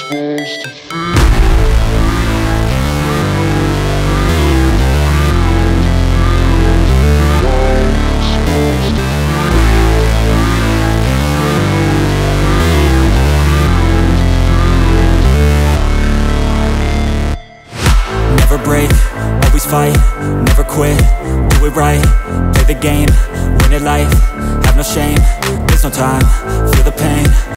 supposed to feel. Never break, always fight, never quit, do it right, play the game, win it life, have no shame, there's no time, feel the pain,